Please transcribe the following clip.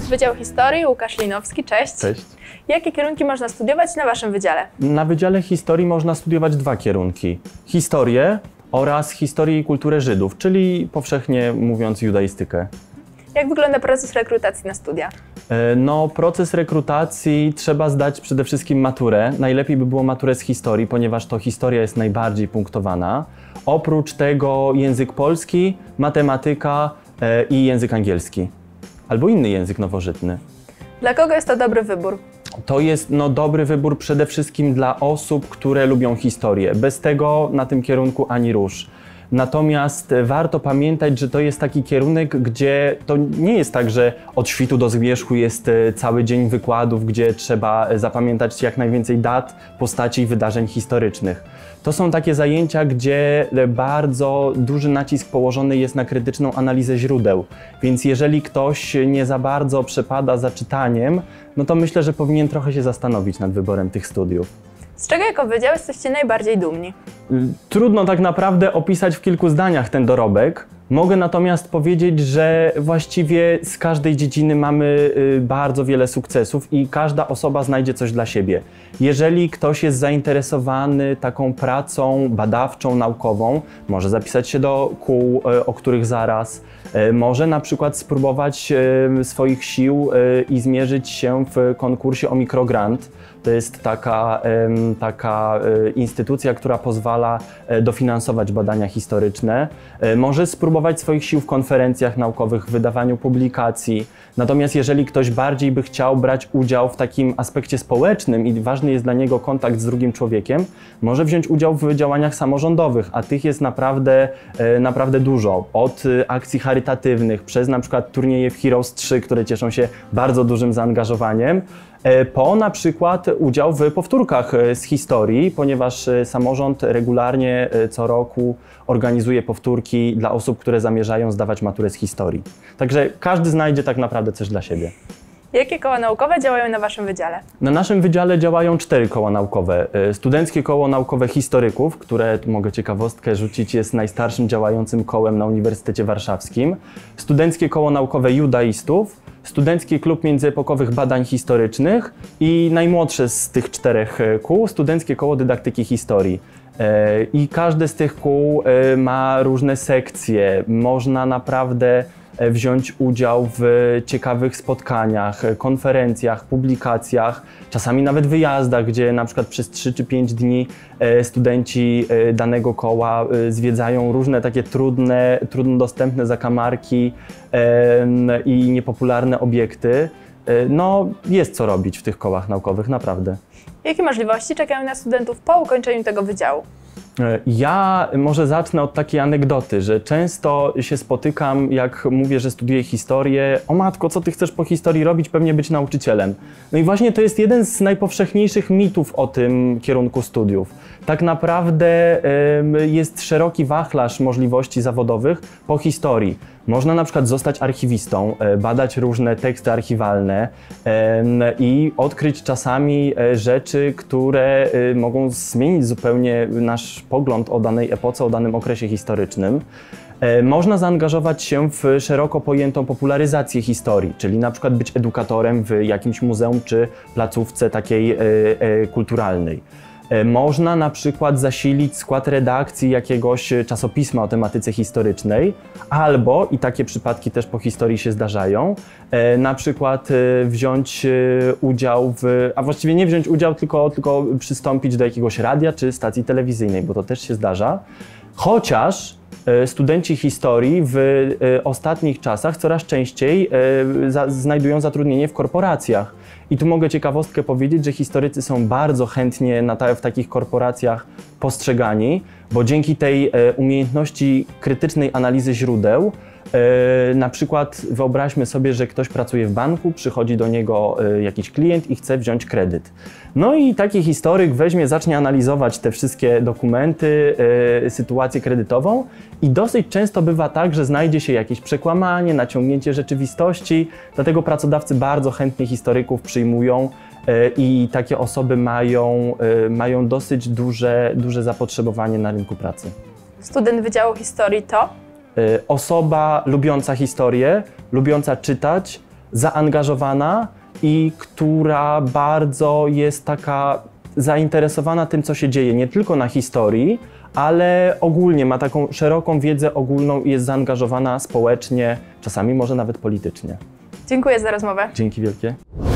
Wydział Historii, Łukasz Linowski, cześć. Cześć. Jakie kierunki można studiować na Waszym wydziale? Na Wydziale Historii można studiować dwa kierunki. Historię oraz historię i kulturę Żydów, czyli powszechnie mówiąc judaistykę. Jak wygląda proces rekrutacji na studia? No, proces rekrutacji trzeba zdać przede wszystkim maturę. Najlepiej by było maturę z historii, ponieważ to historia jest najbardziej punktowana. Oprócz tego język polski, matematyka i język angielski. Albo inny język nowożytny. Dla kogo jest to dobry wybór? To jest dobry wybór przede wszystkim dla osób, które lubią historię. Bez tego na tym kierunku ani rusz. Natomiast warto pamiętać, że to jest taki kierunek, gdzie to nie jest tak, że od świtu do zmierzchu jest cały dzień wykładów, gdzie trzeba zapamiętać jak najwięcej dat, postaci i wydarzeń historycznych. To są takie zajęcia, gdzie bardzo duży nacisk położony jest na krytyczną analizę źródeł. Więc jeżeli ktoś nie za bardzo przepada za czytaniem, no to myślę, że powinien trochę się zastanowić nad wyborem tych studiów. Z czego jako wydział jesteście najbardziej dumni? Trudno tak naprawdę opisać w kilku zdaniach ten dorobek. Mogę natomiast powiedzieć, że właściwie z każdej dziedziny mamy bardzo wiele sukcesów i każda osoba znajdzie coś dla siebie. Jeżeli ktoś jest zainteresowany taką pracą badawczą, naukową, może zapisać się do kół, o których zaraz, może na przykład spróbować swoich sił i zmierzyć się w konkursie o mikrogrant. To jest taka instytucja, która pozwala dofinansować badania historyczne. Może spróbować swoich sił w konferencjach naukowych, w wydawaniu publikacji. Natomiast jeżeli ktoś bardziej by chciał brać udział w takim aspekcie społecznym i ważny jest dla niego kontakt z drugim człowiekiem, może wziąć udział w działaniach samorządowych, a tych jest naprawdę dużo. Od akcji charytatywnych, przez na przykład turnieje w Heroes 3, które cieszą się bardzo dużym zaangażowaniem, po na przykład udział w powtórkach z historii, ponieważ samorząd regularnie co roku organizuje powtórki dla osób, które zamierzają zdawać maturę z historii. Także każdy znajdzie tak naprawdę coś dla siebie. Jakie koła naukowe działają na Waszym wydziale? Na naszym wydziale działają 4 koła naukowe. Studenckie koło naukowe historyków, które, tu mogę ciekawostkę rzucić, jest najstarszym działającym kołem na Uniwersytecie Warszawskim. Studenckie koło naukowe judaistów, Studencki Klub Międzyepokowych Badań Historycznych i najmłodsze z tych 4 kół, Studenckie Koło Dydaktyki Historii. I każde z tych kół ma różne sekcje. Można naprawdę wziąć udział w ciekawych spotkaniach, konferencjach, publikacjach, czasami nawet wyjazdach, gdzie na przykład przez 3 czy 5 dni studenci danego koła zwiedzają różne takie trudno dostępne zakamarki i niepopularne obiekty. No, jest co robić w tych kołach naukowych, naprawdę. Jakie możliwości czekają na studentów po ukończeniu tego wydziału? Ja może zacznę od takiej anegdoty, że często się spotykam, jak mówię, że studiuję historię. O matko, co ty chcesz po historii robić? Pewnie być nauczycielem. No i właśnie to jest jeden z najpowszechniejszych mitów o tym kierunku studiów. Tak naprawdę jest szeroki wachlarz możliwości zawodowych po historii. Można na przykład zostać archiwistą, badać różne teksty archiwalne i odkryć czasami rzeczy, które mogą zmienić zupełnie nasz pogląd o danej epoce, o danym okresie historycznym. Można zaangażować się w szeroko pojętą popularyzację historii, czyli na przykład być edukatorem w jakimś muzeum czy placówce takiej kulturalnej. Można na przykład zasilić skład redakcji jakiegoś czasopisma o tematyce historycznej, albo, i takie przypadki też po historii się zdarzają, na przykład wziąć udział a właściwie nie wziąć udział, tylko przystąpić do jakiegoś radia czy stacji telewizyjnej, bo to też się zdarza. Chociaż studenci historii w ostatnich czasach coraz częściej znajdują zatrudnienie w korporacjach. I tu mogę ciekawostkę powiedzieć, że historycy są bardzo chętnie w takich korporacjach postrzegani, bo dzięki tej umiejętności krytycznej analizy źródeł, na przykład wyobraźmy sobie, że ktoś pracuje w banku, przychodzi do niego jakiś klient i chce wziąć kredyt. No i taki historyk zacznie analizować te wszystkie dokumenty, sytuację kredytową i dosyć często bywa tak, że znajdzie się jakieś przekłamanie, naciągnięcie rzeczywistości, dlatego pracodawcy bardzo chętnie historyków przyjmują i takie osoby mają dosyć duże zapotrzebowanie na rynku pracy. Student Wydziału Historii to? Osoba lubiąca historię, lubiąca czytać, zaangażowana i która bardzo jest taka zainteresowana tym, co się dzieje, nie tylko na historii, ale ogólnie ma taką szeroką wiedzę ogólną i jest zaangażowana społecznie, czasami może nawet politycznie. Dziękuję za rozmowę. Dzięki wielkie.